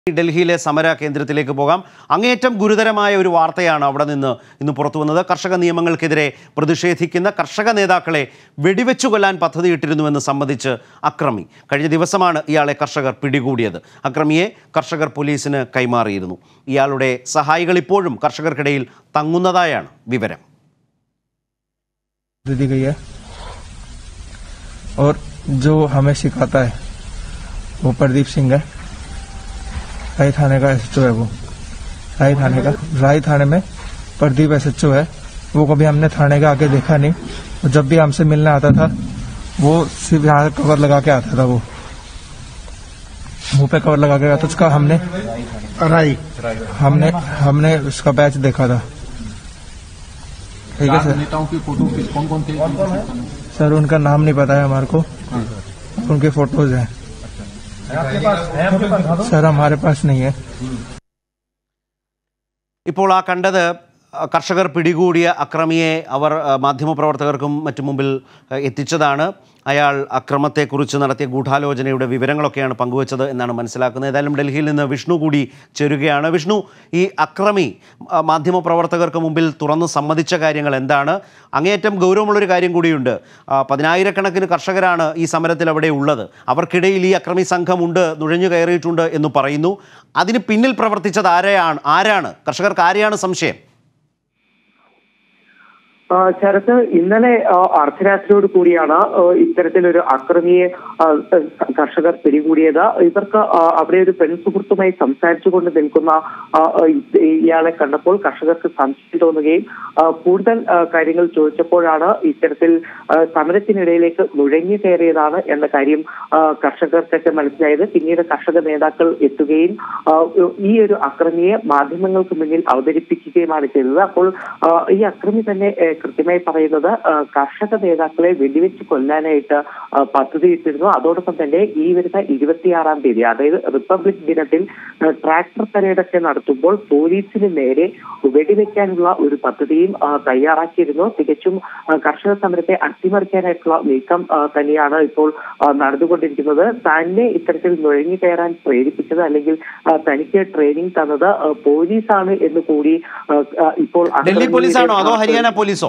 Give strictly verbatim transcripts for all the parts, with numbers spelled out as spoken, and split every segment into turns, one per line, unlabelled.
ഡൽഹിയിലെ സമര കേന്ദ്രത്തിലേക്ക് പോകാം. അങ്ങേയറ്റം ഗുരുതരമായ ഒരു വാർത്തയാണ് അവിടെ നിന്ന് ഇന്ന് പുറത്തു വന്നത്. കർഷക നിയമങ്ങൾക്കെതിരെ പ്രതിഷേധിക്കുന്ന കർഷക നേതാക്കളെ വെടിവെച്ചു കൊല്ലാൻ പദ്ധതിയിട്ടിരുന്നുവെന്ന് സംബന്ധിച്ച് അക്രമി. കഴിഞ്ഞ ദിവസമാണ് ഇയാളെ കർഷകർ പിടികൂടിയത്. അക്രമിയെ കർഷകർ പോലീസിന് കൈമാറിയിരുന്നു. ഇയാളുടെ സഹായികൾ ഇപ്പോഴും കർഷകർക്കിടയിൽ തങ്ങുന്നതായാണ് വിവരം.
और जो हमें सिखाता है वो प्रदीप सिंह है, राय थाने का एस एच ओ है। वो राय थाने का राय थाने में प्रदीप एस एच ओ है। वो कभी हमने थाने के आगे देखा नहीं। और जब भी हमसे मिलने आता था वो सिर्फ यहाँ कवर लगा के आता था। वो मुंह पे कवर लगा के आता था। उसका हमने राय हमने हमने उसका बैच देखा था। ठीक है सर।
नेताओं की फोटो कौन कौन थे
सर? उनका नाम नहीं पता है हमारे को। उनके फोटोज हैं सर, हमारे पास नहीं है।
ഇപ്പോൾ ആ കണ്ടത് കർഷകർ പിടികൂടിയ അക്രമിയെ അവർ മാധ്യമപ്രവർത്തകർക്കും മറ്റു മുമ്പിൽ എത്തിച്ചതാണ്. അയാൾ അക്രമത്തെക്കുറിച്ച് നടത്തിയ ഗൂഢാലോചനയുടെ വിവരങ്ങളൊക്കെയാണ് പങ്കുവച്ചത് എന്നാണ് മനസ്സിലാക്കുന്നത്. ഏതായാലും ഡൽഹിയിൽ നിന്ന് വിഷ്ണു കൂടി ചേരുകയാണ്. വിഷ്ണു, ഈ അക്രമി മാധ്യമപ്രവർത്തകർക്ക് മുമ്പിൽ തുറന്ന് സമ്മതിച്ച കാര്യങ്ങൾ എന്താണ്? അങ്ങേയറ്റം ഗൗരവമുള്ളൊരു കാര്യം കൂടിയുണ്ട്. പതിനായിരക്കണക്കിന് കർഷകരാണ് ഈ സമരത്തിൽ അവിടെ ഉള്ളത്. അവർക്കിടയിൽ ഈ അക്രമി സംഘമുണ്ട്, നുഴഞ്ഞു കയറിയിട്ടുണ്ട് എന്ന് പറയുന്നു. അതിന് പിന്നിൽ പ്രവർത്തിച്ചത് ആരെയാണ് ആരാണ് കർഷകർക്ക് ആരെയാണ് സംശയം?
ശരത്ത്, ഇന്നലെ അർദ്ധരാത്രിയോട് കൂടിയാണ് ഇത്തരത്തിലൊരു അക്രമിയെ കർഷകർ പിടികൂടിയത്. ഇവർക്ക് അവിടെ ഒരു പെൺസുഹൃത്തുമായി സംസാരിച്ചുകൊണ്ട് നിൽക്കുന്ന ഇയാളെ കണ്ടപ്പോൾ കർഷകർക്ക് സംശയം തോന്നുകയും കൂടുതൽ കാര്യങ്ങൾ ചോദിച്ചപ്പോഴാണ് ഇത്തരത്തിൽ സമരത്തിനിടയിലേക്ക് നുഴഞ്ഞു കയറിയതാണ് എന്ന കാര്യം കർഷകർക്കൊക്കെ മനസ്സിലായത്. പിന്നീട് കർഷക നേതാക്കൾ എത്തുകയും ഈ ഒരു അക്രമിയെ മാധ്യമങ്ങൾക്ക് മുന്നിൽ അവതരിപ്പിക്കുകയുമാണ് ചെയ്തത്. അപ്പോൾ ഈ അക്രമി തന്നെ കൃത്യമായി പറയുന്നത് കർഷക നേതാക്കളെ വെടിവെച്ച് കൊല്ലാനായിട്ട് പദ്ധതിയിട്ടിരുന്നു. അതോടൊപ്പം തന്നെ ഈ വരുന്ന ഇരുപത്തിയാറാം തീയതി, അതായത് റിപ്പബ്ലിക് ദിനത്തിൽ ട്രാക്ടർ പരേഡൊക്കെ നടത്തുമ്പോൾ പോലീസിന് നേരെ വെടിവെക്കാനുള്ള ഒരു പദ്ധതിയും തയ്യാറാക്കിയിരുന്നു. തികച്ചും കർഷക സമരത്തെ അട്ടിമറിക്കാനായിട്ടുള്ള നീക്കം തന്നെയാണ് ഇപ്പോൾ നടന്നുകൊണ്ടിരിക്കുന്നത്. തന്നെ ഇത്തരത്തിൽ നുഴഞ്ഞു കയറാൻ പ്രേരിപ്പിച്ചത് അല്ലെങ്കിൽ തനിക്ക് ട്രെയിനിങ് തന്നത് പോലീസാണ് എന്ന് കൂടി ഇപ്പോൾ
ഡൽഹി പോലീസാണോ അതോ ഹരിയാന പോലീസോ?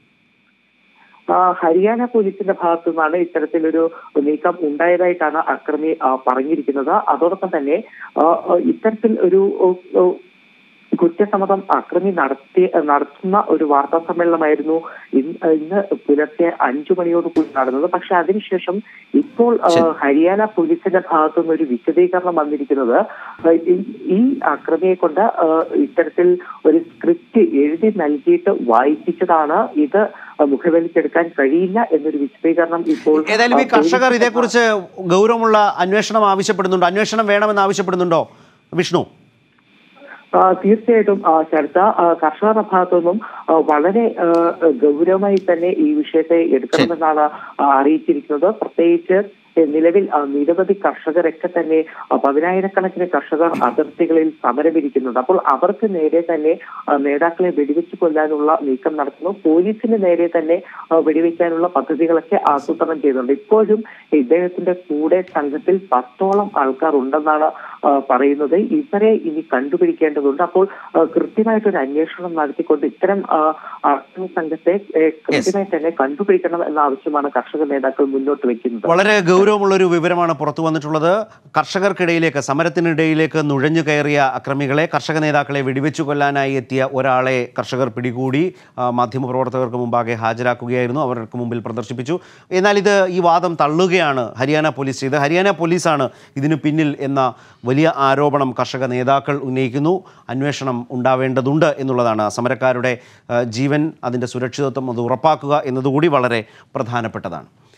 ഹരിയാന പോലീസിന്റെ ഭാഗത്തു നിന്നാണ് ഇത്തരത്തിലൊരു നീക്കം ഉണ്ടായതായിട്ടാണ് അക്രമി പറഞ്ഞിരിക്കുന്നത്. അതോടൊപ്പം തന്നെ ഇത്തരത്തിൽ ഒരു കുറ്റസമ്മതം അക്രമി നടത്തി നടത്തുന്ന ഒരു വാർത്താ സമ്മേളനമായിരുന്നു ഇന്ന് പുലർച്ചെ അഞ്ചു മണിയോട് കൂടി നടന്നത്. പക്ഷെ അതിനുശേഷം ഇപ്പോൾ ഹരിയാന പോലീസിന്റെ ഭാഗത്തു നിന്ന് ഒരു വിശദീകരണം വന്നിരിക്കുന്നത് ഈ അക്രമിയെ കൊണ്ട് ഇത്തരത്തിൽ ഒരു സ്ക്രിപ്റ്റ് എഴുതി നൽകിയിട്ട് വായിപ്പിച്ചതാണ്, ഇത് മുഖവിലക്കെടുക്കാൻ കഴിയില്ല എന്നൊരു വിശദീകരണം ഇപ്പോൾ.
ഏതായാലും ഈ കർഷകർ ഇതേക്കുറിച്ച് ഗൗരവമുള്ള അന്വേഷണം ആവശ്യപ്പെടുന്നുണ്ടോ? അന്വേഷണം വേണമെന്ന് ആവശ്യപ്പെടുന്നുണ്ടോ വിഷ്ണു?
തീർച്ചയായിട്ടും ശരത്ത, കർഷകരുടെ ഭാഗത്തു നിന്നും വളരെ ഗൗരവമായി തന്നെ ഈ വിഷയത്തെ എടുക്കണമെന്നാണ് അറിയിച്ചിരിക്കുന്നത്. പ്രത്യേകിച്ച് നിലവിൽ നിരവധി കർഷകരൊക്കെ തന്നെ പതിനായിരക്കണക്കിന് കർഷകർ അതിർത്തികളിൽ സമരമിരിക്കുന്നുണ്ട്. അപ്പോൾ അവർക്ക് നേരെ തന്നെ നേതാക്കളെ വെടിവെച്ച് കൊല്ലാനുള്ള നീക്കം നടത്തുന്നു. പോലീസിന് നേരെ തന്നെ വെടിവെക്കാനുള്ള പദ്ധതികളൊക്കെ ആസൂത്രണം ചെയ്യുന്നുണ്ട്. ഇപ്പോഴും ഇദ്ദേഹത്തിന്റെ കൂടെ സംഘത്തിൽ പത്തോളം ആൾക്കാർ ഉണ്ടെന്നാണ് പറയുന്നത്. ഇവരെ ഇനി കണ്ടുപിടിക്കേണ്ടതുണ്ട്. അപ്പോൾ കൃത്യമായിട്ടൊരു അന്വേഷണം നടത്തിക്കൊണ്ട് ഇത്തരം അക്രമി സംഘത്തെ കൃത്യമായി തന്നെ കണ്ടുപിടിക്കണം എന്ന ആവശ്യമാണ് കർഷക നേതാക്കൾ മുന്നോട്ട് വെക്കുന്നത്.
വളരെ ഗൗരവമുള്ളൊരു വിവരമാണ് പുറത്തു വന്നിട്ടുള്ളത്. കർഷകർക്കിടയിലേക്ക്, സമരത്തിനിടയിലേക്ക് നുഴഞ്ഞു കയറിയ അക്രമികളെ, കർഷക നേതാക്കളെ വെടിവെച്ചു കൊല്ലാനായി എത്തിയ ഒരാളെ കർഷകർ പിടികൂടി മാധ്യമപ്രവർത്തകർക്ക് മുമ്പാകെ ഹാജരാക്കുകയായിരുന്നു, അവർക്ക് മുമ്പിൽ പ്രദർശിപ്പിച്ചു. എന്നാൽ ഇത് ഈ വാദം തള്ളുകയാണ് ഹരിയാന പോലീസ് ചെയ്ത്. ഹരിയാന പോലീസാണ് ഇതിന് പിന്നിൽ എന്ന വലിയ ആരോപണം കർഷക നേതാക്കൾ ഉന്നയിക്കുന്നു. അന്വേഷണം ഉണ്ടാവേണ്ടതുണ്ട് എന്നുള്ളതാണ്. സമരക്കാരുടെ ജീവൻ, അതിൻ്റെ സുരക്ഷിതത്വം അത് ഉറപ്പാക്കുക എന്നതുകൂടി വളരെ പ്രധാനപ്പെട്ടതാണ്.